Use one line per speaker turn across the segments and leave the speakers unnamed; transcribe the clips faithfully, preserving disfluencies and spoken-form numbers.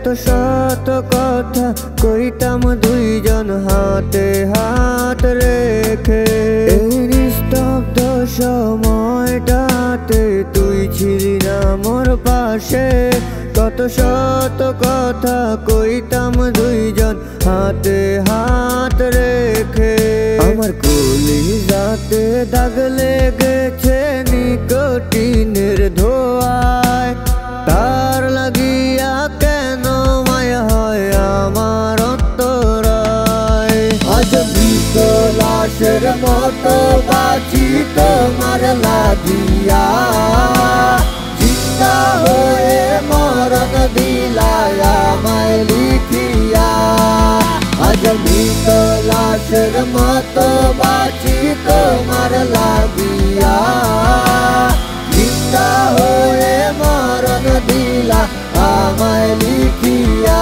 শত কথা কইতাম দুইজন হাতে হাত রেখে। এই নিস্তব্ধ সময়টাতে তুই ছিলি না মোর পাশে। কত শত কথা কইতাম দুইজন হাতে হাত রেখে। আমার কলিজাতে দাগ লেগেছে নিকোটিনের ধোঁয়ায়। তার লাগিয়া কেন মায়া হয় আমার অন্তরায়। আজ মৃত লাশের মতো বাঁচি তোমার লাগিয়া। জিন্দা হয়ে মরণ দিলায় আমায় লিখিয়া। আজ মৃত লাশের মতো বাঁচি তোমার লাগিয়া। জিন্দা হয়ে মরণ দিলা আমায় লিখিয়া।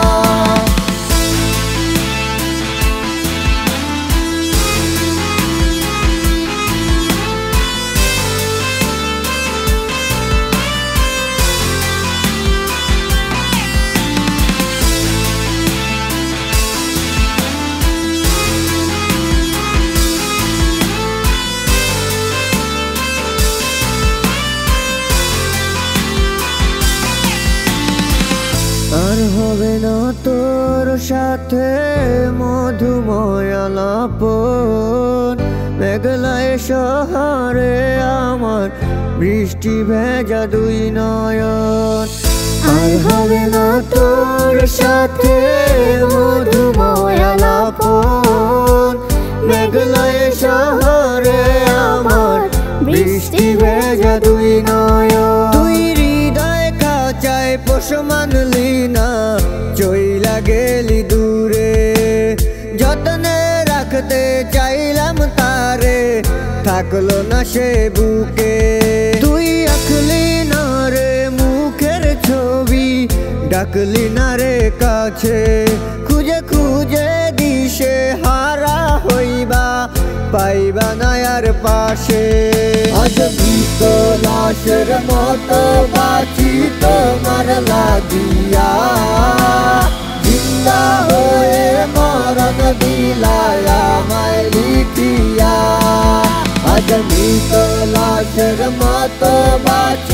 আর হবে না তোর সাথে মধুময় আলাপন। মেঘলায় শহরে আমার বৃষ্টি ভেজা দুই নয়ন। আর হবে না তোর সাথে মধুময় আলাপন। মেঘলায় শহরে আমার বৃষ্টি ভেজা দুই নয়ন। তুই হৃদয় খাঁচায় পোষ মানলি না, চইলা গেলি দূরে। যতনে রাখতে চাইলাম তারে, থাকলো না সে বুকে। তুই আঁকলি না রে মুখের ছবি, ডাকলি না রে কাছে। খুঁজে খুঁজে দিশে হারা হইবা, পাইবা না আর পাশে। আজ মৃত লাশের মতো বাঁচি তোমার লাগিয়া। জিন্দা হয়ে মরণ দিলায় আমায় লিখিয়া। আজ মৃত লাশের মতো বাঁচি